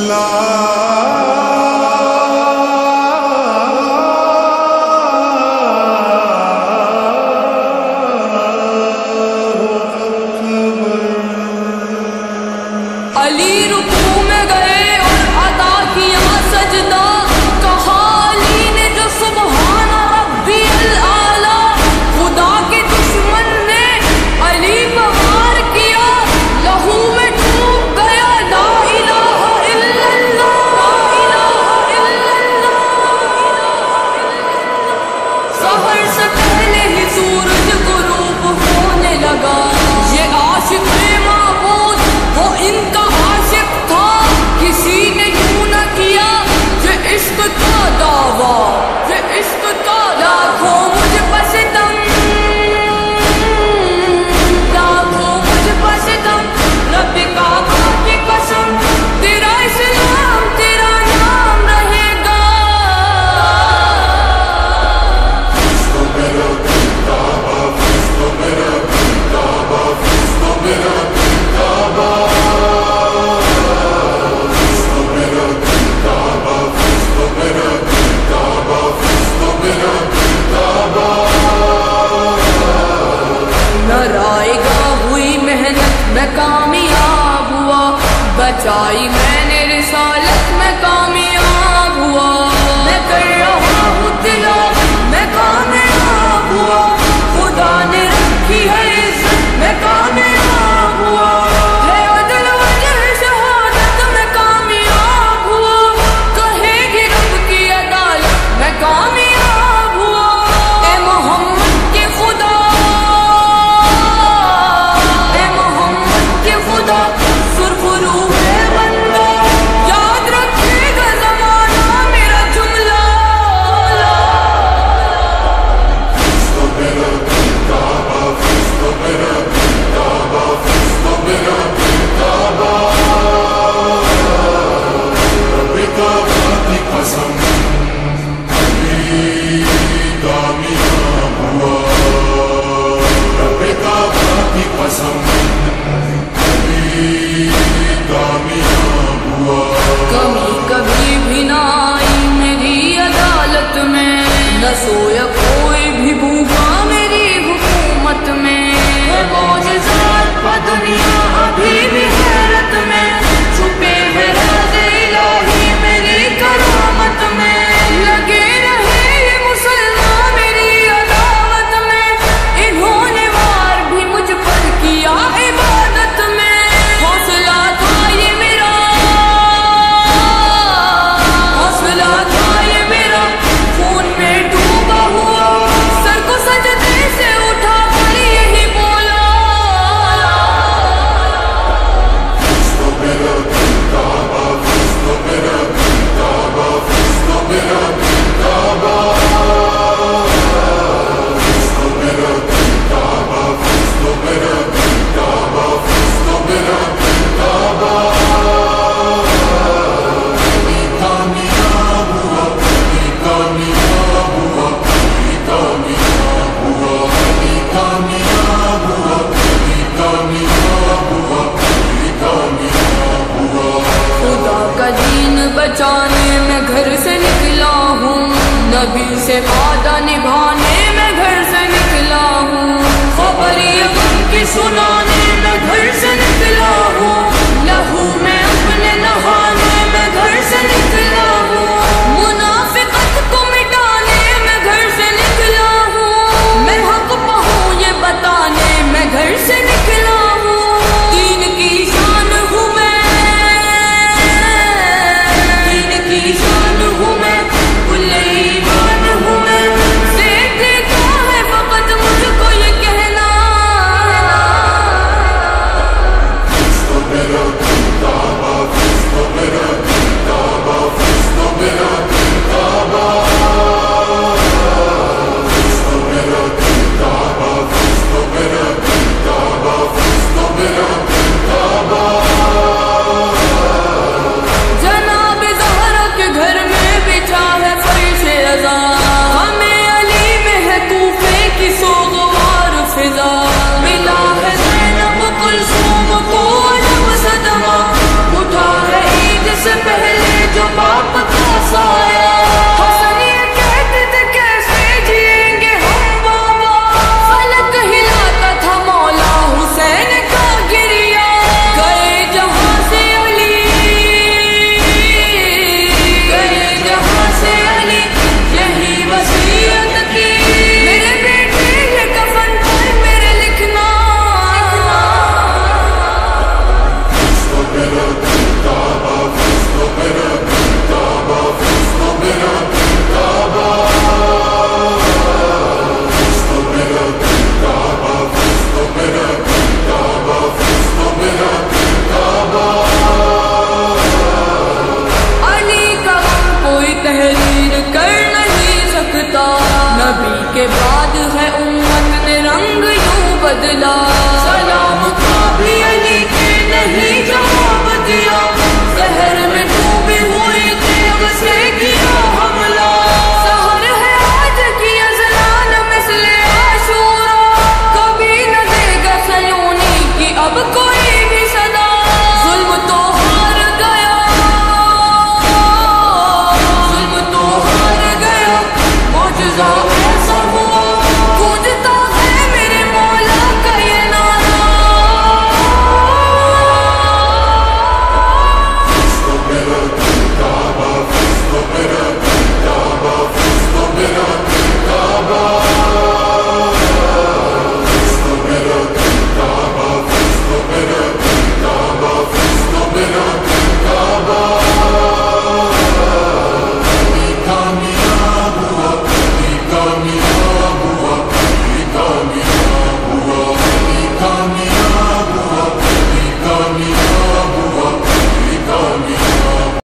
علی رکوع میں گئے اور ادا کیا سجدہ، کہا علی نے جو سبحان ربی الاعلیٰ، خدا کے دشمن نے علی پر وار کیا، لہو میں ڈوب گیا، لا الہ الا اللہ، لا الہ الا اللہ۔ سحر سے پہلے ہی سورج غروب ہونے لگا، یہ عاشق معبود وہ ان کا عاشق تھا، کسی نے یوں نہ کیا یہ عشق کا دعویٰ، یہ عشق کا لاکھوں مجھ پر ستم، لاکھوں مجھ پر ستم، رب کعبہ کی قسم، تیرا اسلام تیرا نام رہے گا۔ رائے گاہ ہوئی محنت میں کامیاب ہوا، بچائی میں نے رسالت میں کامیاب ہوا، میں کر رہا ہوں تلاوت میں کامیاب ہوا، خدا نے رکھی ہے عزت میں کامیاب ہوا، ہے عدل وجہ شہادت میں کامیاب ہوا، کہے گی رب کی عدالت میں کامیاب ہوا، اے محمد کے خدا، سرخ روح ہے بندہ، یاد رکھے گا زمانہ میرا جملہ۔ کمی کبھی بھی نہ آئی میری عدالت میں، نہ سویا کوئی بھی بھوکا میری حکومت میں، ہے معجزات پر دنیا ابھی بھی حیرت میں، چھپے ہیں راز الہی میری کرامت میں، لگے رہے یہ مسلمان میری عداوت میں، انہوں نے وار بھی مجھ پر کیا عبادت میں، حوصلہ تھا یہ میرا، حوصلہ تھا یہ میرا، خون میں ڈوبا ہوا، سر کو سجدے سے اٹھا کر یہی بولا، خدا کا دین بچانے میں گھر سے نکلا ہوں، نبی سے وعدہ نبھانے میں گھر سے نکلا ہوں، خبر یہ غم کی سنانے میں گھر سے نکلا ہوں، لہو